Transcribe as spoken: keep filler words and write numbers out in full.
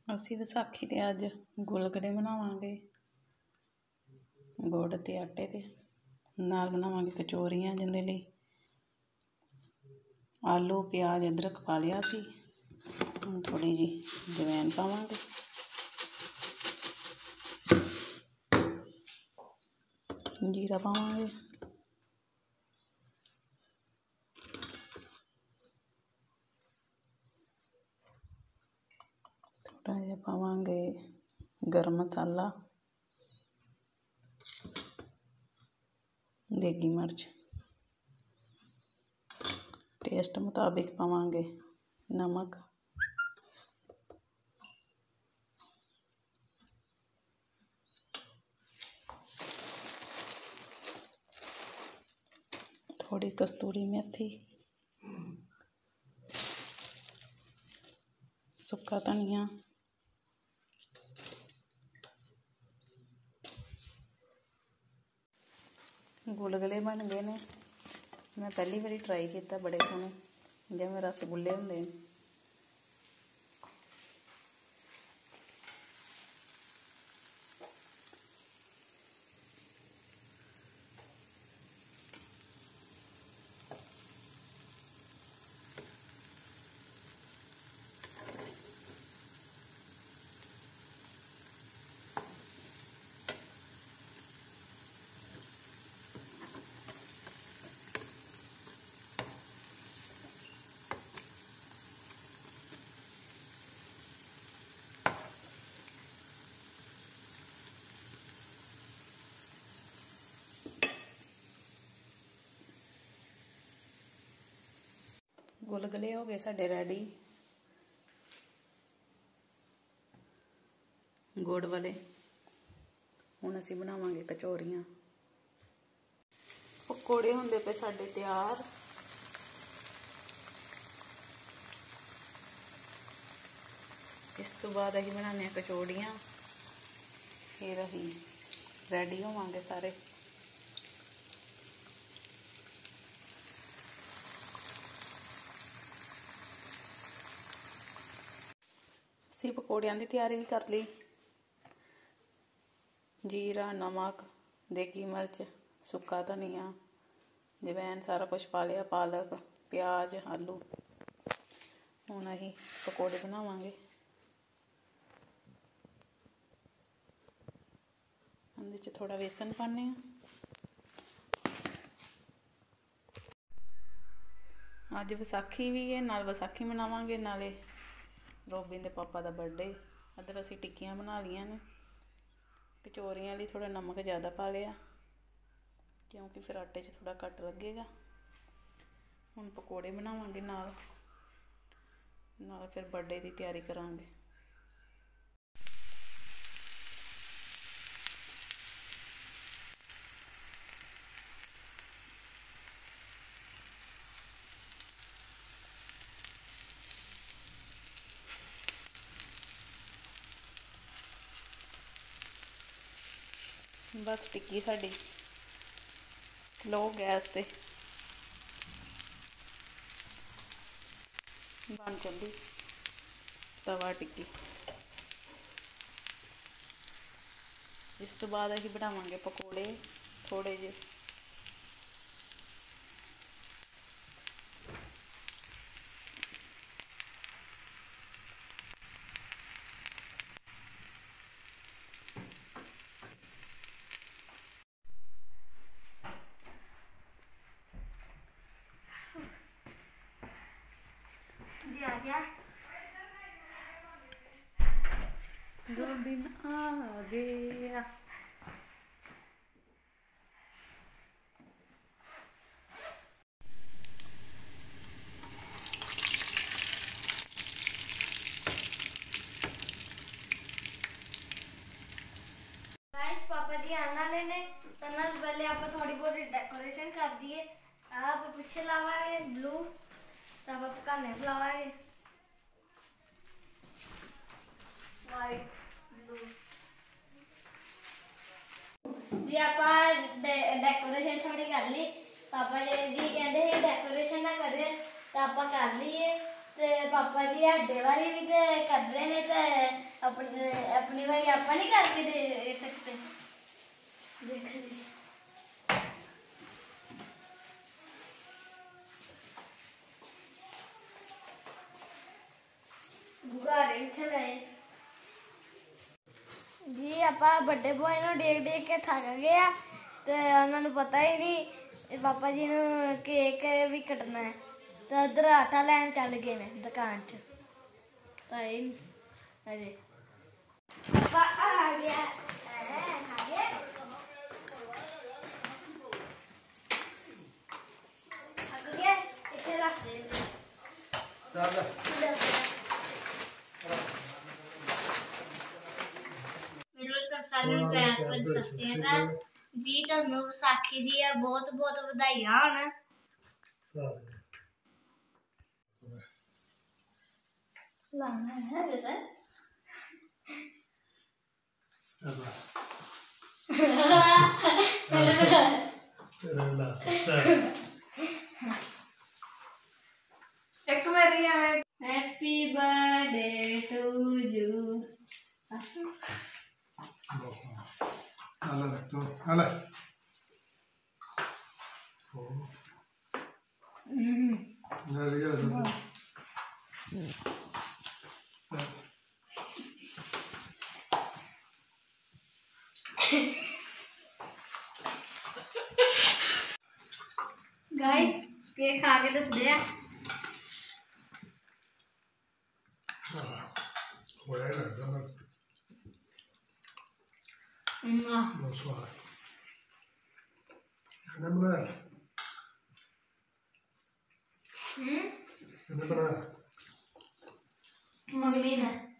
ਅਸੀਂ ਵਿਸਾਖੀ 'ਤੇ ਅੱਜ ਗੁਲਗੁਲੇ ਬਣਾਵਾਂਗੇ ਗੁੜ ਅਤੇ ਆਟੇ ਦੇ ਨਾਲ। ਬਣਾਵਾਂਗੇ ਕਚੋਰੀਆਂ, ਜਿਹਦੇ ਲਈ ਆਲੂ ਪਿਆਜ਼ ਅਦਰਕ ਪਾ ਲਿਆ ਸੀ। ਹੁਣ ਥੋੜ੍ਹੀ ਜਿਹੀ ਜਵੈਣ ਪਾਵਾਂਗੇ, ਜੀਰਾ ਪਾਵਾਂਗੇ, ਥੋੜ੍ਹਾ ਜਿਹਾ ਪਾਵਾਂਗੇ ਗਰਮ ਮਸਾਲਾ, ਦੇਗੀ ਮਿਰਚ, ਟੇਸਟ ਮੁਤਾबिक ਪਾਵਾਂਗੇ ਨਮਕ, थोड़ी कस्तूरी मेथी, सुक्का धनिया, गुलगुले बन गए ने। मैं पहली बारी ट्राई किया, बड़े सोहने जिवें रसगुल्ले होंदे ने। गुलगुले हो गए साडे रेडी, गुड़ वाले। हुण असीं बनावांगे कचौरियां। पकौड़े हुंदे पे साडे तैयार। इस तो बाद असीं बनाने कचौड़ियां, फिर असीं रेडी होवांगे सारे। ਅਸੀਂ ਪਕੌੜਿਆਂ ਦੀ ਤਿਆਰੀ ਵੀ ਕਰ ਲਈ। जीरा, नमक, देगी मिर्च, सुक्का धनिया, जवैन, सारा कुछ पा लिया, पालक, प्याज, आलू। हुण असीं पकौड़े बनावांगे। उहदे च थोड़ा बेसन पाने। अज विसाखी भी है, नाल विसाखी मनावांगे, नाले रोबिन दे पापा दा बर्थडे। इधर असीं टिक्कियां बना लियां ने। कचौरियां लिए थोड़ा नमक ज़्यादा पा लिया, क्योंकि फिर आटे 'च थोड़ा घट लगेगा। हुण पकौड़े बनावांगे नाल नाल फिर बर्थडे की तैयारी करांगे। बस टिक्की साडी स्लो गैस पे बन चली। तवा टिक्की। इस तो बाद असीं बनावांगे पकौड़े थोड़े जे। रोबिन आ गया। पापा जी आने वाले ने, तो पहले आप थोड़ी बहुत डेकोरेशन कर दिए। आप पीछे लावांगे ब्लू, तब आप कन्ने लावांगे वाइट ब्लू। जी आप डेकोरेशन थोड़ी कर ली। पापा जी जी कहते हैं डेकोरेशन ना करें, तो आप कर लीए। ते पापा जी हाडे वाली भी ते कर रहे ने ते अपने अपनी वाली आप नहीं करके दे सकते। देख गुब्बारे भी चलाए जी। आप बड़े बॉय नु देख देख के थक गए आ ते उन्होंने पता ही नहीं पापा जी नु केक भी कटना है तो उधर आटा लैन चल गए ने दुकान च। अरे पापा आ गया आ गया आ गया इधर रख दे सानू प्यार कर सकते हैं जी। तुहानू विसाखी दी बहुत बहुत बधाइयां होन लाना है बेटा। एक मेरी है happy birthday to you. Alla letto, alla. Hmm There you go. Guys cake खा के दस दे खोया ही लगता है Bonsoir. कितने बनाया? हम्म कितने बनाया? मम्मी ने